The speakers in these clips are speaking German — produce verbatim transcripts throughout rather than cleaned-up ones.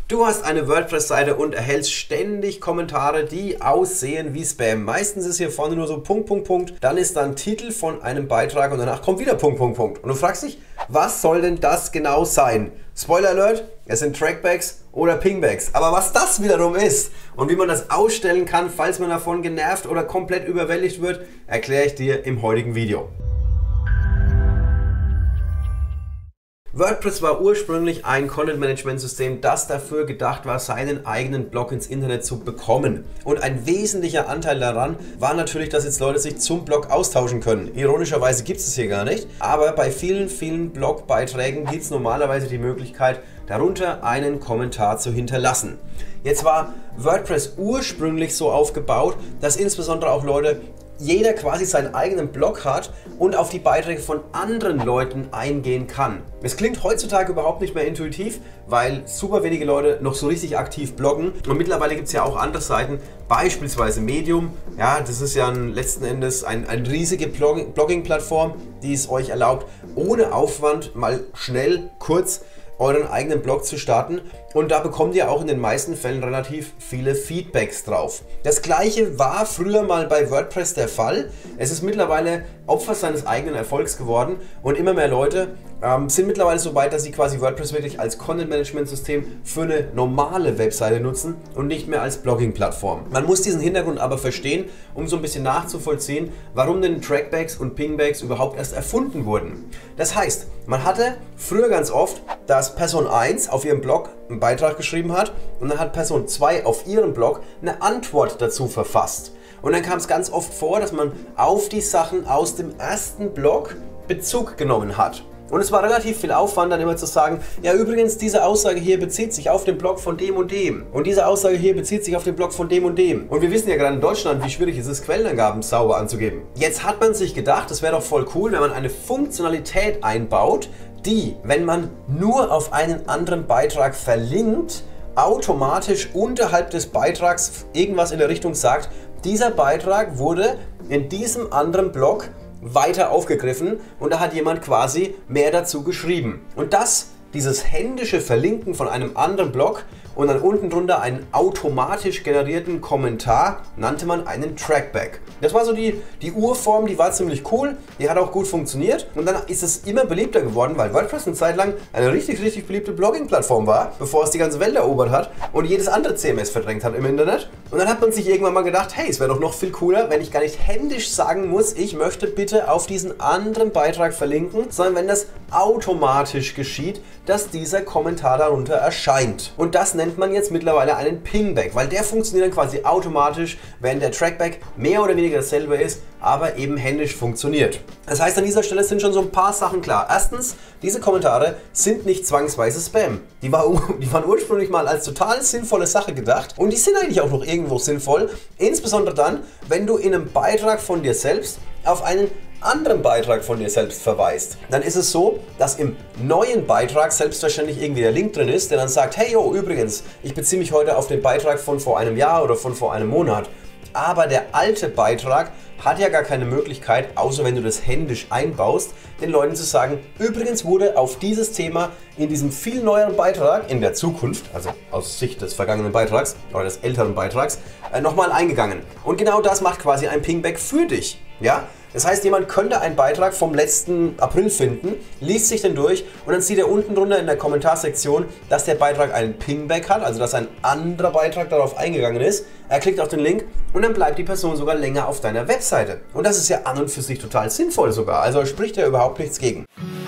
Du hast eine WordPress-Seite und erhältst ständig Kommentare, die aussehen wie Spam. Meistens ist hier vorne nur so Punkt, Punkt, Punkt. Dann ist dann Titel von einem Beitrag und danach kommt wieder Punkt, Punkt, Punkt. Und du fragst dich, was soll denn das genau sein? Spoiler Alert, es sind Trackbacks oder Pingbacks. Aber was das wiederum ist und wie man das ausstellen kann, falls man davon genervt oder komplett überwältigt wird, erkläre ich dir im heutigen Video. WordPress war ursprünglich ein Content-Management-System, das dafür gedacht war, seinen eigenen Blog ins Internet zu bekommen. Und ein wesentlicher Anteil daran war natürlich, dass jetzt Leute sich zum Blog austauschen können. Ironischerweise gibt es es hier gar nicht, aber bei vielen, vielen Blogbeiträgen gibt es normalerweise die Möglichkeit, darunter einen Kommentar zu hinterlassen. Jetzt war WordPress ursprünglich so aufgebaut, dass insbesondere auch Leute jeder quasi seinen eigenen Blog hat und auf die Beiträge von anderen Leuten eingehen kann. Es klingt heutzutage überhaupt nicht mehr intuitiv, weil super wenige Leute noch so richtig aktiv bloggen und mittlerweile gibt es ja auch andere Seiten, beispielsweise Medium. Ja, das ist ja ein, letzten Endes ein, eine riesige Blogging-Plattform, die es euch erlaubt, ohne Aufwand mal schnell, kurz euren eigenen Blog zu starten, und da bekommt ihr auch in den meisten Fällen relativ viele Feedbacks drauf. Das gleiche war früher mal bei WordPress der Fall. Es ist mittlerweile Opfer seines eigenen Erfolgs geworden und immer mehr Leute ähm, sind mittlerweile so weit, dass sie quasi WordPress wirklich als Content-Management-System für eine normale Webseite nutzen und nicht mehr als Blogging-Plattform. Man muss diesen Hintergrund aber verstehen, um so ein bisschen nachzuvollziehen, warum denn Trackbacks und Pingbacks überhaupt erst erfunden wurden. Das heißt, man hatte früher ganz oft, dass Person eins auf ihrem Blog einen Beitrag geschrieben hat und dann hat Person zwei auf ihrem Blog eine Antwort dazu verfasst. Und dann kam es ganz oft vor, dass man auf die Sachen aus dem ersten Blog Bezug genommen hat. Und es war relativ viel Aufwand, dann immer zu sagen, ja übrigens, diese Aussage hier bezieht sich auf den Blog von dem und dem. Und diese Aussage hier bezieht sich auf den Blog von dem und dem. Und wir wissen ja gerade in Deutschland, wie schwierig es ist, Quellenangaben sauber anzugeben. Jetzt hat man sich gedacht, es wäre doch voll cool, wenn man eine Funktionalität einbaut, die, wenn man nur auf einen anderen Beitrag verlinkt, automatisch unterhalb des Beitrags irgendwas in der Richtung sagt, dieser Beitrag wurde in diesem anderen Blog weiter aufgegriffen und da hat jemand quasi mehr dazu geschrieben. Und das, dieses händische Verlinken von einem anderen Blog und dann unten drunter einen automatisch generierten Kommentar, nannte man einen Trackback. Das war so die, die Urform, die war ziemlich cool, die hat auch gut funktioniert und dann ist es immer beliebter geworden, weil WordPress eine Zeit lang eine richtig, richtig beliebte Blogging-Plattform war, bevor es die ganze Welt erobert hat und jedes andere C M S verdrängt hat im Internet. Und dann hat man sich irgendwann mal gedacht, hey, es wäre doch noch viel cooler, wenn ich gar nicht händisch sagen muss, ich möchte bitte auf diesen anderen Beitrag verlinken, sondern wenn das automatisch geschieht, dass dieser Kommentar darunter erscheint. Und das nennt man jetzt mittlerweile einen Pingback, weil der funktioniert dann quasi automatisch, wenn der Trackback mehr oder weniger dasselbe ist, aber eben händisch funktioniert. Das heißt, an dieser Stelle sind schon so ein paar Sachen klar. Erstens, diese Kommentare sind nicht zwangsweise Spam. Die, war, die waren ursprünglich mal als total sinnvolle Sache gedacht und die sind eigentlich auch noch irgendwo sinnvoll, insbesondere dann, wenn du in einem Beitrag von dir selbst auf einen anderen Beitrag von dir selbst verweist. Dann ist es so, dass im neuen Beitrag selbstverständlich irgendwie der Link drin ist, der dann sagt, hey yo, übrigens, ich beziehe mich heute auf den Beitrag von vor einem Jahr oder von vor einem Monat. Aber der alte Beitrag hat ja gar keine Möglichkeit, außer wenn du das händisch einbaust, den Leuten zu sagen, übrigens wurde auf dieses Thema in diesem viel neueren Beitrag in der Zukunft, also aus Sicht des vergangenen Beitrags oder des älteren Beitrags, äh, nochmal eingegangen. Und genau das macht quasi ein Pingback für dich. Ja? Das heißt, jemand könnte einen Beitrag vom letzten April finden, liest sich den durch und dann sieht er unten drunter in der Kommentarsektion, dass der Beitrag einen Pingback hat, also dass ein anderer Beitrag darauf eingegangen ist. Er klickt auf den Link und dann bleibt die Person sogar länger auf deiner Webseite. Und das ist ja an und für sich total sinnvoll sogar, also spricht ja überhaupt nichts gegen.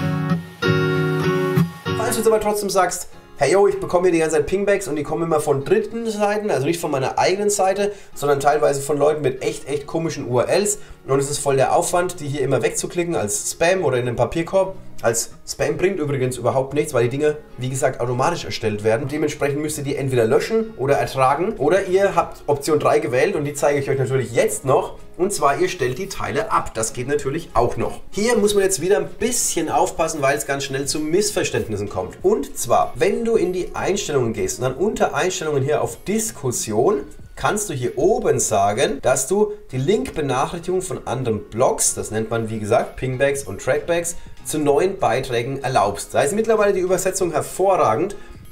Falls du jetzt aber trotzdem sagst, hey yo, ich bekomme hier die ganze Zeit Pingbacks und die kommen immer von dritten Seiten, also nicht von meiner eigenen Seite, sondern teilweise von Leuten mit echt, echt komischen U R Ls und es ist voll der Aufwand, die hier immer wegzuklicken als Spam oder in den Papierkorb. Als Spam bringt übrigens überhaupt nichts, weil die Dinge, wie gesagt, automatisch erstellt werden. Dementsprechend müsst ihr die entweder löschen oder ertragen oder ihr habt Option drei gewählt und die zeige ich euch natürlich jetzt noch. Und zwar, ihr stellt die Teile ab. Das geht natürlich auch noch. Hier muss man jetzt wieder ein bisschen aufpassen, weil es ganz schnell zu Missverständnissen kommt. Und zwar, wenn du in die Einstellungen gehst und dann unter Einstellungen hier auf Diskussion, kannst du hier oben sagen, dass du die Link-Benachrichtigung von anderen Blogs, das nennt man wie gesagt Pingbacks und Trackbacks, zu neuen Beiträgen erlaubst. Da ist mittlerweile die Übersetzung hervorragend.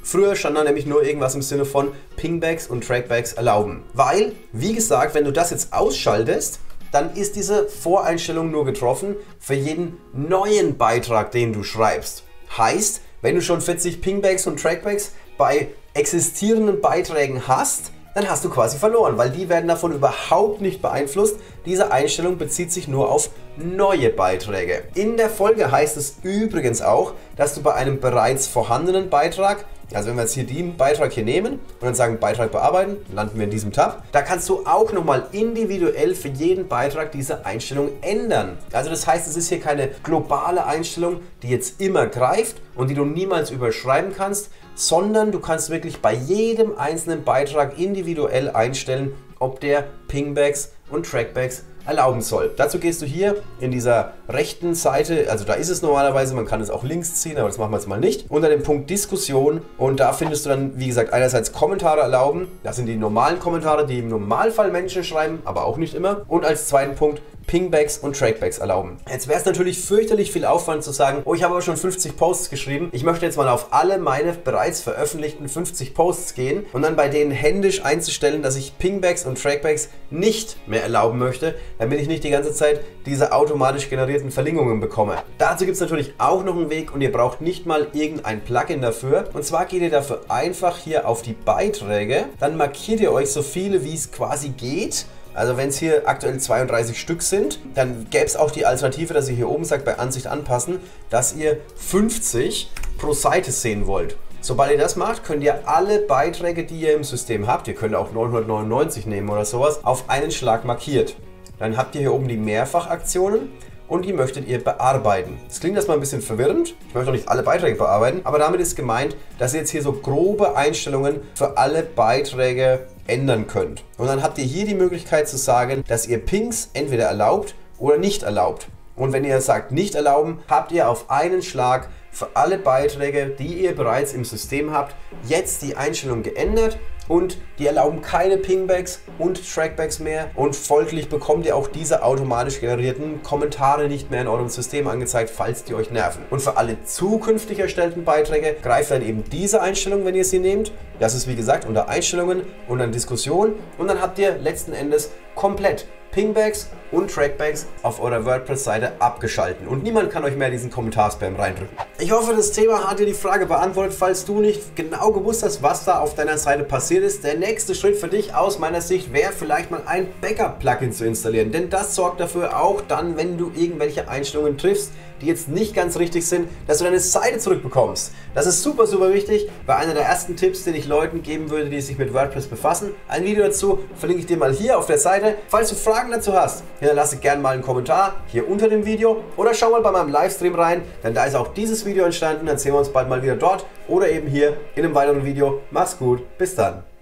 Früher stand da nämlich nur irgendwas im Sinne von Pingbacks und Trackbacks erlauben. Weil, wie gesagt, wenn du das jetzt ausschaltest, dann ist diese Voreinstellung nur getroffen für jeden neuen Beitrag, den du schreibst. Heißt, wenn du schon vierzig Pingbacks und Trackbacks bei existierenden Beiträgen hast, dann hast du quasi verloren, weil die werden davon überhaupt nicht beeinflusst. Diese Einstellung bezieht sich nur auf neue Beiträge. In der Folge heißt es übrigens auch, dass du bei einem bereits vorhandenen Beitrag, also wenn wir jetzt hier den Beitrag hier nehmen und dann sagen Beitrag bearbeiten, landen wir in diesem Tab, da kannst du auch nochmal individuell für jeden Beitrag diese Einstellung ändern. Also das heißt, es ist hier keine globale Einstellung, die jetzt immer greift und die du niemals überschreiben kannst, sondern du kannst wirklich bei jedem einzelnen Beitrag individuell einstellen, ob der Pingbacks und Trackbacks erlauben soll. Dazu gehst du hier in dieser rechten Seite, also da ist es normalerweise, man kann es auch links ziehen, aber das machen wir jetzt mal nicht, unter dem Punkt Diskussion, und da findest du dann, wie gesagt, einerseits Kommentare erlauben, das sind die normalen Kommentare, die im Normalfall Menschen schreiben, aber auch nicht immer, und als zweiten Punkt Pingbacks und Trackbacks erlauben. Jetzt wäre es natürlich fürchterlich viel Aufwand zu sagen, oh, ich habe aber schon fünfzig Posts geschrieben, ich möchte jetzt mal auf alle meine bereits veröffentlichten fünfzig Posts gehen und dann bei denen händisch einzustellen, dass ich Pingbacks und Trackbacks nicht mehr erlauben möchte, damit ich nicht die ganze Zeit diese automatisch generierten Verlinkungen bekomme. Dazu gibt es natürlich auch noch einen Weg und ihr braucht nicht mal irgendein Plugin dafür. Und zwar geht ihr dafür einfach hier auf die Beiträge, dann markiert ihr euch so viele, wie es quasi geht. Also wenn es hier aktuell zweiunddreißig Stück sind, dann gäbe es auch die Alternative, dass ihr hier oben sagt, bei Ansicht anpassen, dass ihr fünfzig pro Seite sehen wollt. Sobald ihr das macht, könnt ihr alle Beiträge, die ihr im System habt, ihr könnt auch neunhundertneunundneunzig nehmen oder sowas, auf einen Schlag markiert. Dann habt ihr hier oben die Mehrfachaktionen und die möchtet ihr bearbeiten. Das klingt erstmal ein bisschen verwirrend, ich möchte auch nicht alle Beiträge bearbeiten, aber damit ist gemeint, dass ihr jetzt hier so grobe Einstellungen für alle Beiträge ändern könnt. Und dann habt ihr hier die Möglichkeit zu sagen, dass ihr Pings entweder erlaubt oder nicht erlaubt. Und wenn ihr sagt nicht erlauben, habt ihr auf einen Schlag für alle Beiträge, die ihr bereits im System habt, jetzt die Einstellung geändert und die erlauben keine Pingbacks und Trackbacks mehr und folglich bekommt ihr auch diese automatisch generierten Kommentare nicht mehr in eurem System angezeigt, falls die euch nerven. Und für alle zukünftig erstellten Beiträge greift dann eben diese Einstellung, wenn ihr sie nehmt. Das ist wie gesagt unter Einstellungen und dann Diskussion und dann habt ihr letzten Endes komplett Pingbacks und Trackbacks auf eurer WordPress-Seite abgeschalten und niemand kann euch mehr diesen Kommentarspam reindrücken. Ich hoffe, das Thema hat dir die Frage beantwortet, falls du nicht genau gewusst hast, was da auf deiner Seite passiert ist. Der nächste Schritt für dich aus meiner Sicht wäre vielleicht mal ein Backup-Plugin zu installieren, denn das sorgt dafür auch dann, wenn du irgendwelche Einstellungen triffst, die jetzt nicht ganz richtig sind, dass du deine Seite zurückbekommst. Das ist super, super wichtig, weil einer der ersten Tipps, den ich Leuten geben würde, die sich mit WordPress befassen. Ein Video dazu verlinke ich dir mal hier auf der Seite. Falls du Fragen dazu hast, hinterlasse gerne mal einen Kommentar hier unter dem Video oder schau mal bei meinem Livestream rein, denn da ist auch dieses Video entstanden. Dann sehen wir uns bald mal wieder dort oder eben hier in einem weiteren Video. Mach's gut, bis dann.